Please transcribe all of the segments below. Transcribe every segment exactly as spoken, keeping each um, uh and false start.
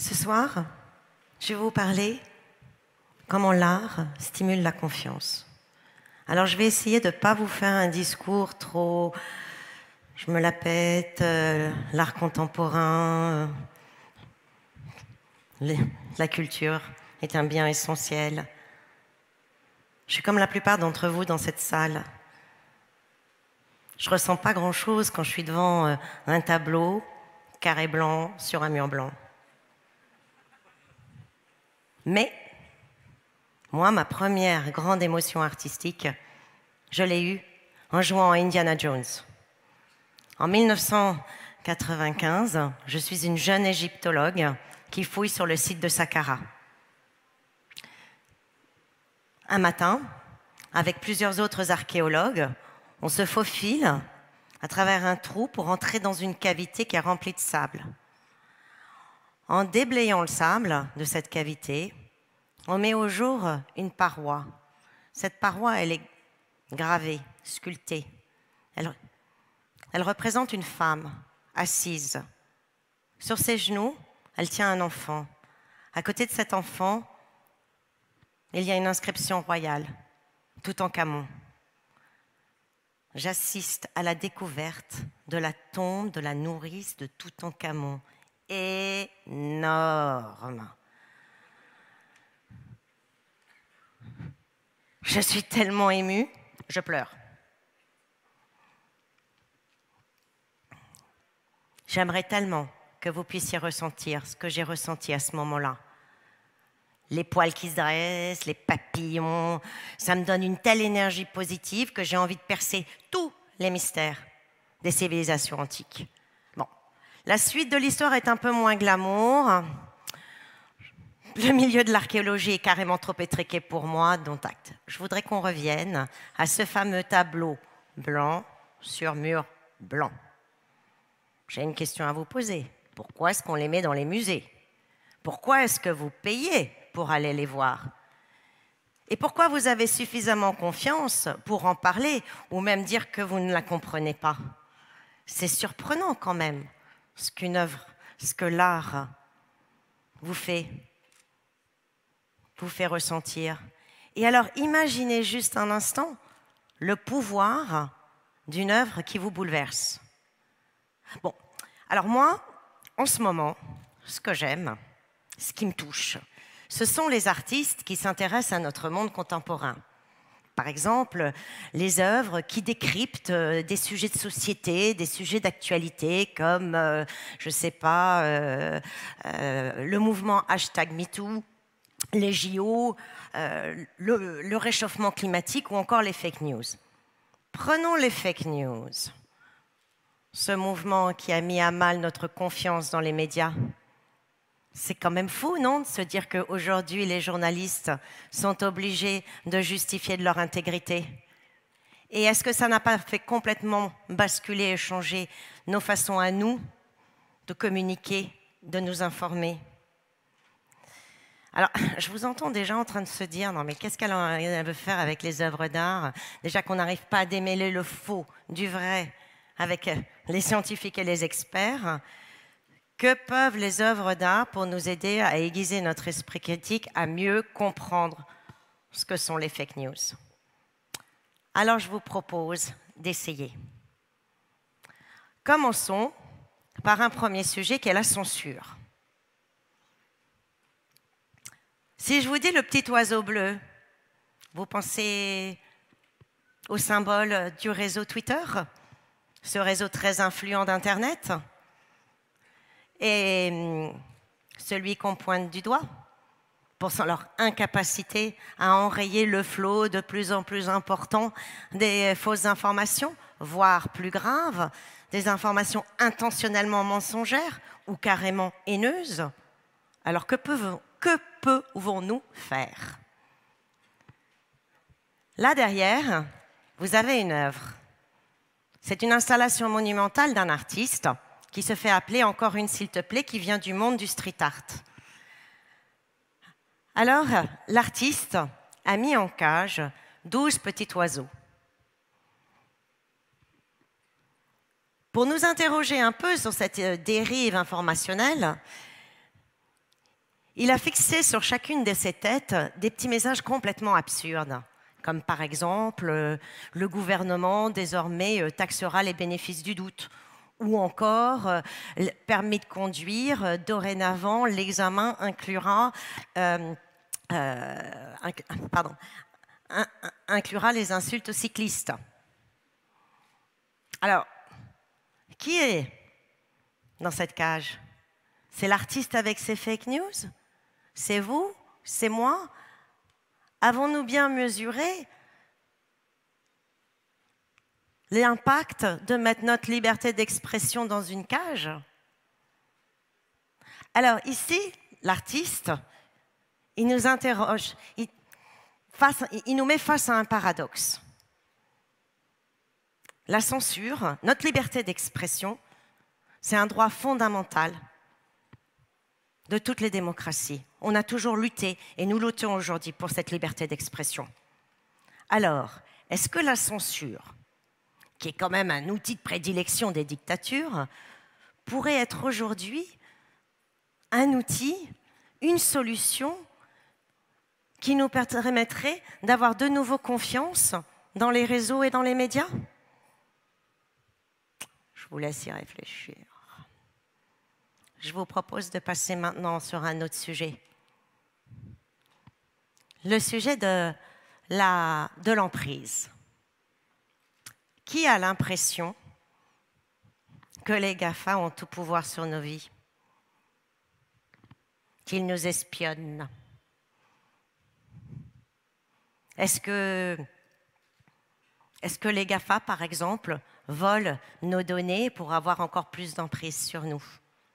Ce soir, je vais vous parler comment l'art stimule la confiance. Alors je vais essayer de ne pas vous faire un discours trop... Je me la pète, euh, l'art contemporain, euh, les, la culture est un bien essentiel. Je suis comme la plupart d'entre vous dans cette salle. Je ne ressens pas grand-chose quand je suis devant euh, un tableau carré blanc sur un mur blanc. Mais, moi, ma première grande émotion artistique, je l'ai eue en jouant à Indiana Jones. En mille neuf cent quatre-vingt-quinze, je suis une jeune égyptologue qui fouille sur le site de Saqqara. Un matin, avec plusieurs autres archéologues, on se faufile à travers un trou pour entrer dans une cavité qui est remplie de sable. En déblayant le sable de cette cavité, on met au jour une paroi. Cette paroi, elle est gravée, sculptée. Elle, elle représente une femme assise. Sur ses genoux, elle tient un enfant. À côté de cet enfant, il y a une inscription royale, Toutankhamon. J'assiste à la découverte de la tombe de la nourrice de Toutankhamon. Énorme. Je suis tellement émue, je pleure. J'aimerais tellement que vous puissiez ressentir ce que j'ai ressenti à ce moment-là. Les poils qui se dressent, les papillons, ça me donne une telle énergie positive que j'ai envie de percer tous les mystères des civilisations antiques. Bon, la suite de l'histoire est un peu moins glamour. Le milieu de l'archéologie est carrément trop étriqué pour moi, dont acte. Je voudrais qu'on revienne à ce fameux tableau blanc sur mur blanc. J'ai une question à vous poser. Pourquoi est-ce qu'on les met dans les musées? Pourquoi est-ce que vous payez pour aller les voir? Et pourquoi vous avez suffisamment confiance pour en parler ou même dire que vous ne la comprenez pas? C'est surprenant quand même ce qu'une œuvre, ce que l'art vous fait, vous fait ressentir. Et alors imaginez juste un instant le pouvoir d'une œuvre qui vous bouleverse. Bon, alors moi, en ce moment, ce que j'aime, ce qui me touche, ce sont les artistes qui s'intéressent à notre monde contemporain. Par exemple, les œuvres qui décryptent des sujets de société, des sujets d'actualité, comme, euh, je ne sais pas, euh, euh, le mouvement hashtag MeToo, les J O, euh, le, le réchauffement climatique ou encore les fake news. Prenons les fake news. Ce mouvement qui a mis à mal notre confiance dans les médias. C'est quand même fou, non, de se dire qu'aujourd'hui, les journalistes sont obligés de justifier de leur intégrité. Et est-ce que ça n'a pas fait complètement basculer et changer nos façons à nous de communiquer, de nous informer? Alors, je vous entends déjà en train de se dire, non mais qu'est-ce qu'elle veut faire avec les œuvres d'art? Déjà qu'on n'arrive pas à démêler le faux du vrai avec les scientifiques et les experts. Que peuvent les œuvres d'art pour nous aider à aiguiser notre esprit critique, à mieux comprendre ce que sont les fake news? Alors, je vous propose d'essayer. Commençons par un premier sujet qui est la censure. Si je vous dis le petit oiseau bleu, vous pensez au symbole du réseau Twitter, ce réseau très influent d'Internet, et celui qu'on pointe du doigt pour leur incapacité à enrayer le flot de plus en plus important des fausses informations, voire plus grave, des informations intentionnellement mensongères ou carrément haineuses. Alors que pouvons, que pouvons-nous faire? Là derrière, vous avez une œuvre. C'est une installation monumentale d'un artiste qui se fait appeler, encore une s'il te plaît, qui vient du monde du street art. Alors, l'artiste a mis en cage douze petits oiseaux. Pour nous interroger un peu sur cette dérive informationnelle, Il a fixé sur chacune de ces têtes des petits messages complètement absurdes, comme par exemple euh, « le gouvernement désormais euh, taxera les bénéfices du doute » ou encore euh, « le permis de conduire, euh, dorénavant l'examen inclura, euh, euh, inc pardon, in inclura les insultes aux cyclistes ». Alors, qui est dans cette cage? C'est l'artiste avec ses fake news? C'est vous? C'est moi? Avons-nous bien mesuré l'impact de mettre notre liberté d'expression dans une cage? Alors ici, l'artiste, il nous interroge, il, face, il nous met face à un paradoxe. La censure, notre liberté d'expression, c'est un droit fondamental de toutes les démocraties. On a toujours lutté et nous luttons aujourd'hui pour cette liberté d'expression. Alors, est-ce que la censure, qui est quand même un outil de prédilection des dictatures, pourrait être aujourd'hui un outil, une solution qui nous permettrait d'avoir de nouveau confiance dans les réseaux et dans les médias? Je vous laisse y réfléchir. Je vous propose de passer maintenant sur un autre sujet. Le sujet de la, de l'emprise. Qui a l'impression que les GAFA ont tout pouvoir sur nos vies? Qu'ils nous espionnent? Est-ce que, est-ce que les GAFA, par exemple, volent nos données pour avoir encore plus d'emprise sur nous?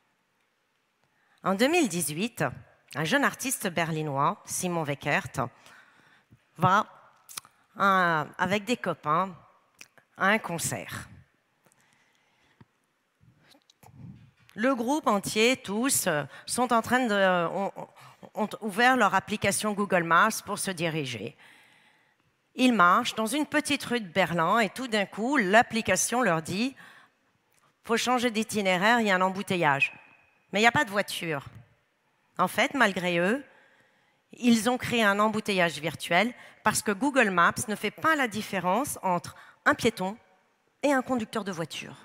En deux mille dix-huit, un jeune artiste berlinois, Simon Weckert, va un, avec des copains à un concert. Le groupe entier, tous, sont en train de, ont, ont ouvert leur application Google Maps pour se diriger. Ils marchent dans une petite rue de Berlin et tout d'un coup, l'application leur dit « faut changer d'itinéraire, il y a un embouteillage ». Mais il n'y a pas de voiture. En fait, malgré eux, ils ont créé un embouteillage virtuel parce que Google Maps ne fait pas la différence entre un piéton et un conducteur de voiture.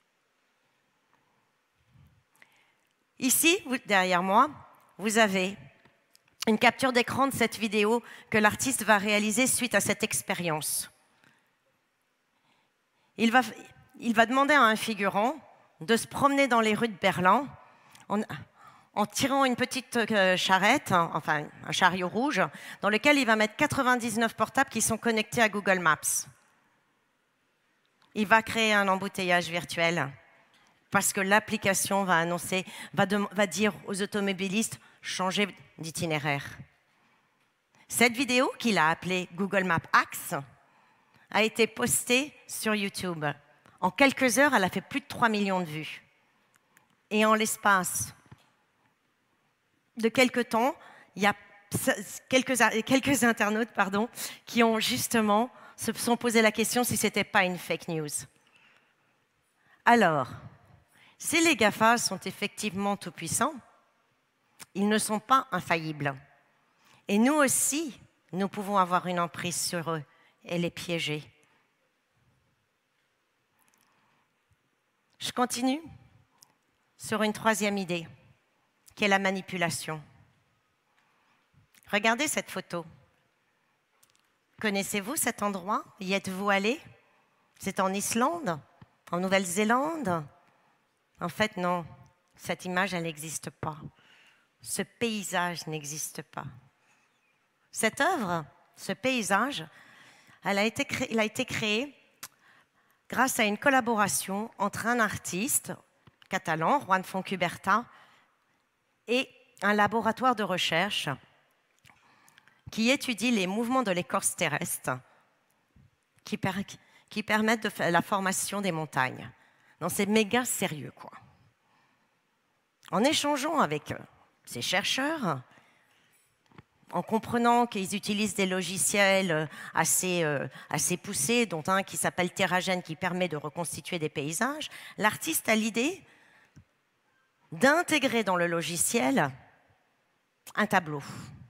Ici, derrière moi, vous avez une capture d'écran de cette vidéo que l'artiste va réaliser suite à cette expérience. Il va, il va demander à un figurant de se promener dans les rues de Berlin en, en tirant une petite charrette, enfin un chariot rouge, dans lequel il va mettre quatre-vingt-dix-neuf portables qui sont connectés à Google Maps. Il va créer un embouteillage virtuel parce que l'application va annoncer, va, de, va dire aux automobilistes « changer d'itinéraire ». Cette vidéo, qu'il a appelée Google Maps Hacks, a été postée sur YouTube. En quelques heures, elle a fait plus de trois millions de vues. Et en l'espace de quelques temps, il y a quelques, quelques internautes pardon, qui ont justement se sont posé la question si ce n'était pas une fake news. Alors, si les GAFA sont effectivement tout-puissants, ils ne sont pas infaillibles. Et nous aussi, nous pouvons avoir une emprise sur eux et les piéger. Je continue sur une troisième idée, qui est la manipulation. Regardez cette photo. Connaissez-vous cet endroit? Y êtes-vous allé? C'est en Islande? En Nouvelle-Zélande? En fait, non. Cette image, elle n'existe pas. Ce paysage n'existe pas. Cette œuvre, ce paysage, elle a été créé, il a été créé grâce à une collaboration entre un artiste catalan, Juan Fontcuberta, et un laboratoire de recherche qui étudie les mouvements de l'écorce terrestre qui, per qui permettent de faire la formation des montagnes. Donc c'est méga sérieux, quoi. En échangeant avec ces chercheurs, en comprenant qu'ils utilisent des logiciels assez, euh, assez poussés, dont un qui s'appelle Terragen, qui permet de reconstituer des paysages, l'artiste a l'idée d'intégrer dans le logiciel un tableau.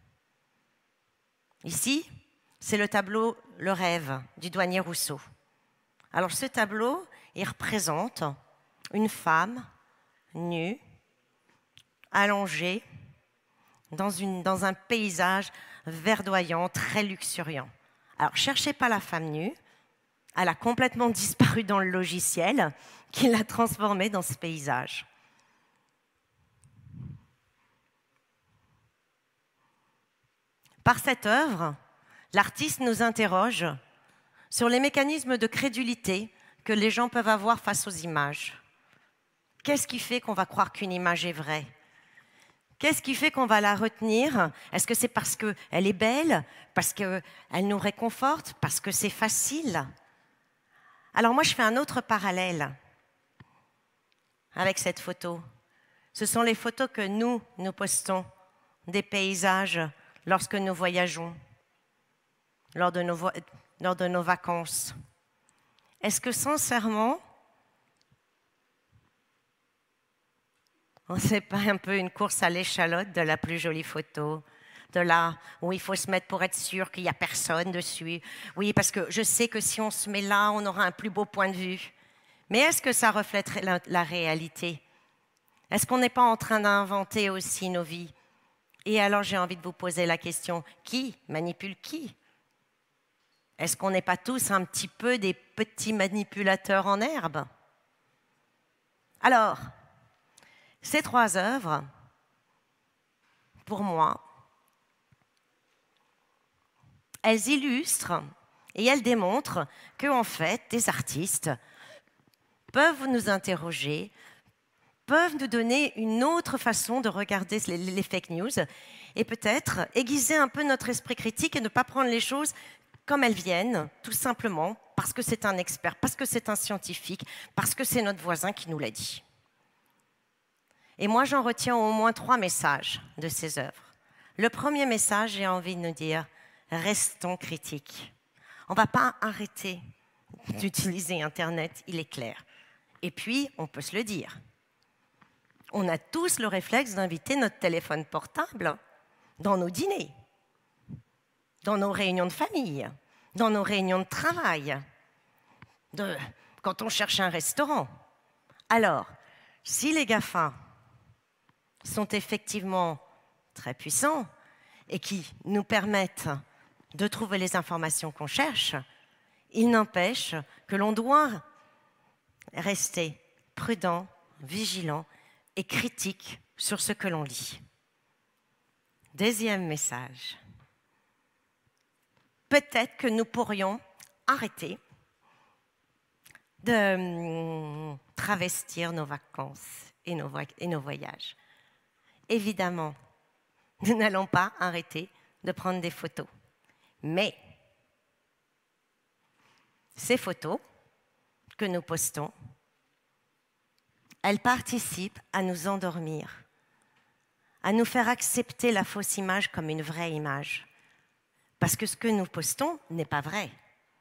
Ici, c'est le tableau Le Rêve du douanier Rousseau. Alors ce tableau, il représente une femme nue, allongée, dans, une, dans un paysage verdoyant, très luxuriant. Alors cherchez pas la femme nue, elle a complètement disparu dans le logiciel qui l'a transformée dans ce paysage. Par cette œuvre, l'artiste nous interroge sur les mécanismes de crédulité que les gens peuvent avoir face aux images. Qu'est-ce qui fait qu'on va croire qu'une image est vraie? Qu'est-ce qui fait qu'on va la retenir? Est-ce que c'est parce qu'elle est belle? Parce qu'elle nous réconforte? Parce que c'est facile? Alors moi, je fais un autre parallèle avec cette photo. Ce sont les photos que nous, nous postons des paysages lorsque nous voyageons, lors de nos, vo- lors de nos vacances. Est-ce que sincèrement, c'est pas un peu une course à l'échalote de la plus jolie photo, de là où il faut se mettre pour être sûr qu'il n'y a personne dessus? Oui, parce que je sais que si on se met là, on aura un plus beau point de vue. Mais est-ce que ça reflète la, la réalité? Est-ce qu'on n'est pas en train d'inventer aussi nos vies? Et alors j'ai envie de vous poser la question, qui manipule qui? Est-ce qu'on n'est pas tous un petit peu des petits manipulateurs en herbe? Alors, ces trois œuvres, pour moi, elles illustrent et elles démontrent que, en fait, des artistes peuvent nous interroger, peuvent nous donner une autre façon de regarder les, les fake news et peut-être aiguiser un peu notre esprit critique et ne pas prendre les choses comme elles viennent, tout simplement parce que c'est un expert, parce que c'est un scientifique, parce que c'est notre voisin qui nous l'a dit. Et moi, j'en retiens au moins trois messages de ces œuvres. Le premier message, j'ai envie de nous dire, restons critiques. On ne va pas arrêter d'utiliser Internet, il est clair. Et puis, on peut se le dire. On a tous le réflexe d'inviter notre téléphone portable dans nos dîners, dans nos réunions de famille, dans nos réunions de travail, de, quand on cherche un restaurant. Alors, si les GAFA sont effectivement très puissants et qui nous permettent de trouver les informations qu'on cherche, il n'empêche que l'on doit rester prudent, vigilant et critique sur ce que l'on lit. Deuxième message. Peut-être que nous pourrions arrêter de travestir nos vacances et nos, et nos voyages. Évidemment, nous n'allons pas arrêter de prendre des photos. Mais ces photos que nous postons, elles participent à nous endormir, à nous faire accepter la fausse image comme une vraie image. Parce que ce que nous postons n'est pas vrai.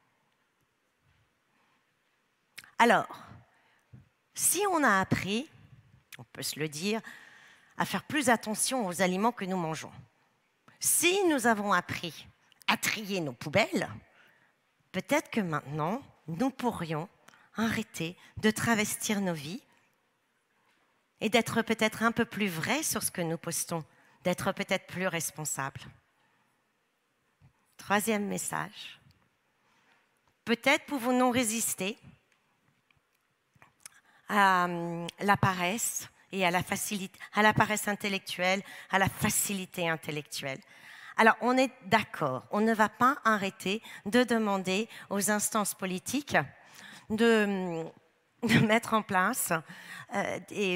Alors, si on a appris, on peut se le dire, à faire plus attention aux aliments que nous mangeons, si nous avons appris à trier nos poubelles, peut-être que maintenant, nous pourrions arrêter de travestir nos vies et d'être peut-être un peu plus vrais sur ce que nous postons, d'être peut-être plus responsables. Troisième message. Peut-être pouvons-nous résister à la paresse et à la facilité, à la paresse intellectuelle, à la facilité intellectuelle. Alors, on est d'accord, on ne va pas arrêter de demander aux instances politiques de, de mettre en place euh, des,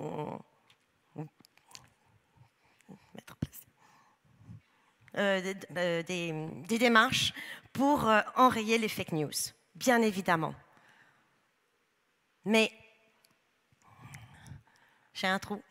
mettre en place, euh, des, euh, des, des démarches pour euh, enrayer les fake news, bien évidemment. Mais j'ai un trou.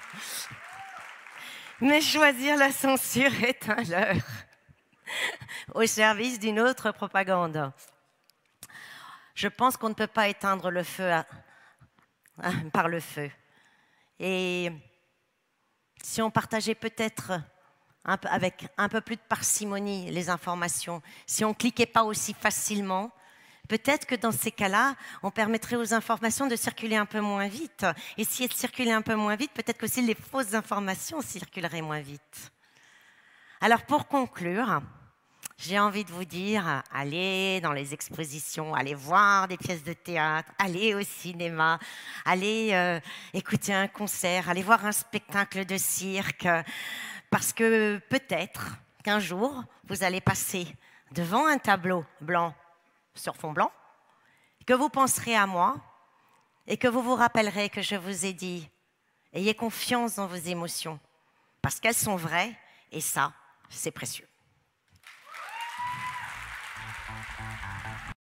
Mais choisir la censure est un leurre. au service d'une autre propagande. Je pense qu'on ne peut pas éteindre le feu à, à, par le feu. Et si on partageait peut-être un peu, avec un peu plus de parcimonie les informations, si on ne cliquait pas aussi facilement, peut-être que dans ces cas-là, on permettrait aux informations de circuler un peu moins vite. Et si elles circulaient un peu moins vite, peut-être qu'aussi les fausses informations circuleraient moins vite. Alors pour conclure, j'ai envie de vous dire, allez dans les expositions, allez voir des pièces de théâtre, allez au cinéma, allez euh, écouter un concert, allez voir un spectacle de cirque, parce que peut-être qu'un jour, vous allez passer devant un tableau blanc sur fond blanc, que vous penserez à moi et que vous vous rappellerez que je vous ai dit, ayez confiance dans vos émotions, parce qu'elles sont vraies et ça, c'est précieux.